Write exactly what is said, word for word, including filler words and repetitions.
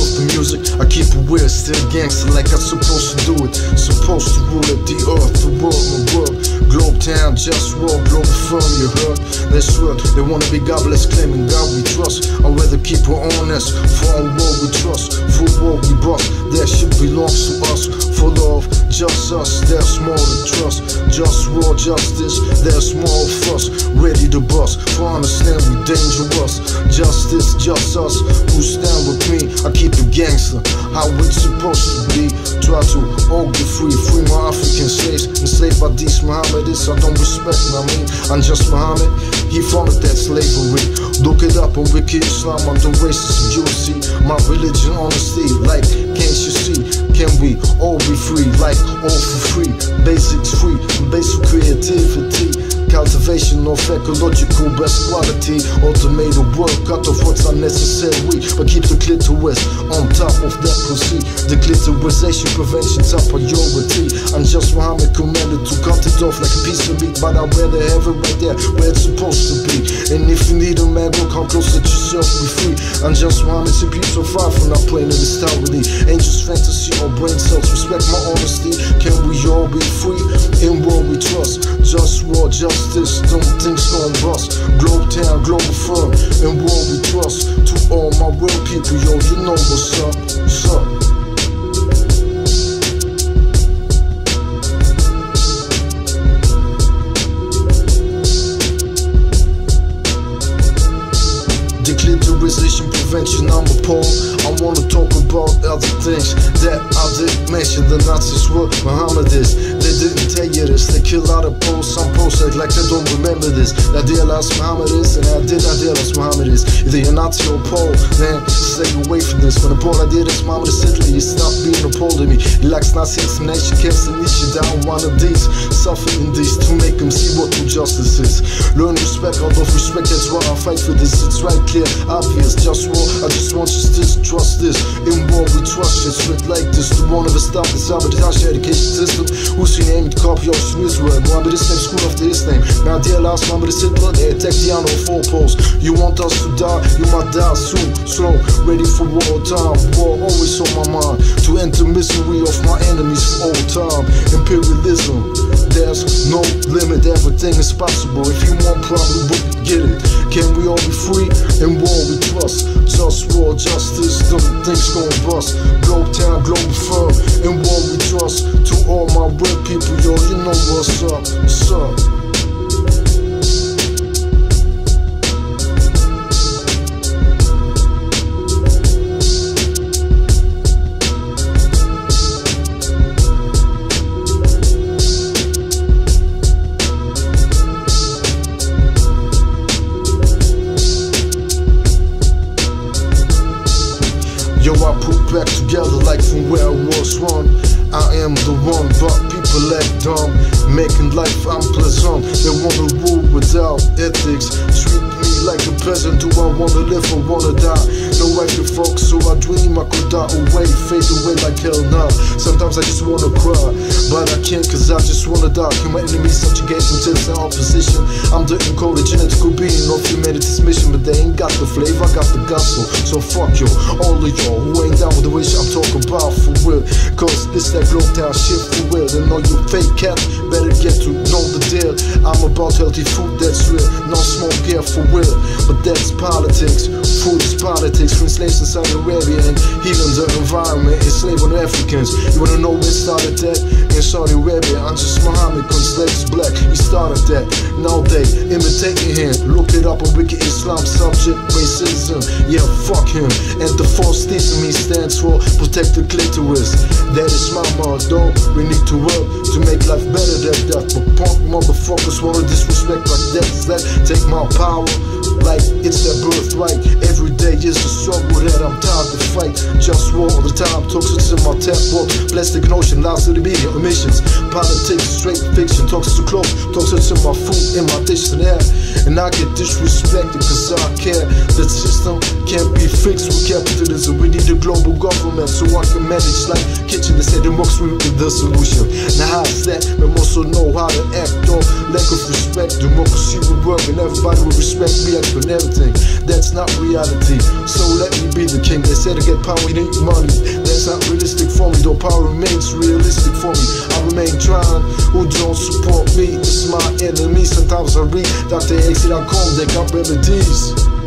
of the music, I keep it weird, still gangster like I'm supposed to do it. Supposed to rule at the earth, the world, my world. Globe town, just war, global firm, you heard? That's what they wanna be godless, claiming God we trust. I'd rather keep it honest, for on war we trust. For war we bust, that shit belongs to us. For love, just us, there's more to trust. Just war, justice, there's more of us. Ready to bust, for understand we dangerous. Justice, just us, who stand with me. I keep it gangster, how it's supposed to be. Try to all get free, free my African slaves. Enslaved by these Mohammedists, I don't respect, I mean, I'm just Muhammad. He founded that slavery. Look it up on Wiki Islam, I'm the racist, you see. My religion, honesty, like, can't you see? Can we all be free, like, all for free? Basics free, basic creativity. Cultivation of ecological best quality. Ultimate work, cut off what's unnecessary, but keep the clitoris on top of that pussy. The clitorisation prevention top priority. I'm just Muhammad commanded to cut it off like a piece of meat, but I'd rather have it right there where it's supposed to be. And if you need a man, go come close, let yourself be free. I'm just Muhammad, C P so far from not playing in this town with angels, fantasy, or brain cells. Respect my honesty. Can we all be free? In war we trust. Just war, justice, don't things gon' bust. Globe town, global firm, in war we trust. To all my real people, yo, you know what's up, what's up. Declitterization prevention, I'm appalled. I wanna talk about other things that I didn't mention. The Nazis were Mohammedists. They didn't tell you this. They kill out of posts. Some posts act like they don't remember this. I realized Mohammedists, and I did I realize Mohammedists. Either you're Nazi or Pole, then stay away from this. When the Pole I did is Mohammed Hitler, you stop being appalled at me. He likes Nazi explanation, can't niche you down one of these. Suffering these to make them see what true justice is. Learn respect out of respect, that's why I fight for this. It's right clear, obvious, just war. I just want you to trust this. In war we trust it, split like this. The one of us stop the sabotage education system. Who's your name? Copy Ocean Israel. Mohammed is name, school after his name. Now dear last Mohammed is Hitler, they attack the honor of four poles. You want us to die, you might die soon. Slow, ready for war time. War always on my mind. To enter misery of my enemies for all time. Imperialism, there's no limit, everything is possible. If you want problem, we can get it. Can we all be free? In war we trust. Just war, justice, them things gon' bust. Globe town, global firm, in war we trust. To all my real people, yo, you know what's up, what's up. Yo, I put back together like from where I was one. I am the one, but people act dumb, making life unpleasant. They wanna rule without ethics. Treat me like a peasant. Do I wanna live or wanna die? No, I can focus, so I dream I could die away, fade away like hell now. Sometimes I just wanna cry, but I can't cause I just wanna die. Can my enemies subjugate them to their opposition? I'm the encoded genetical being of humanity's mission, but they ain't got the flavor, I got the gospel. So fuck you, all of y'all who ain't down with the wish I'm talking about for real. Cause this that globe town shit for real. And all you fake cats better get to know the deal. I'm about healthy food that's real, no smoke here for real. But that's politics, food is politics. From slaves in Saudi Arabia and healing the environment, enslaving Africans. You wanna know where started that? In Saudi Arabia, I'm just Muhammad, cause slaves black, he started that. Now they imitating him, look it up on Wiki Islam, subject racism. Yeah, fuck him. And the false thesis me stands for protect the clitoris. That is my motto. We need to work to make life better than that. But punk motherfuckers wanna disrespect like that. That take my power like it's their birthright. Every day is a struggle that I'm tired to fight. Just war all the time, toxins in my tap water. Plastic notion, lies to the media, emissions. Politics, straight fiction, toxins to clothes, toxins in my food, in my dish and air. and I get disrespected cause I care. The system can't be fixed with capitalism. We need a global government so I can manage like kitchen. They say democracy will be the solution. Now how's that? We also know how to act on lack of respect. Democracy will work and everybody will respect me and everything. That's not reality, so let me be the king. They say to get power we need money. That's not realistic for me, though power remains realistic for me. I remain trying. Who don't support me is my enemy. Sometimes I read Doctor X dot com, they got remedies.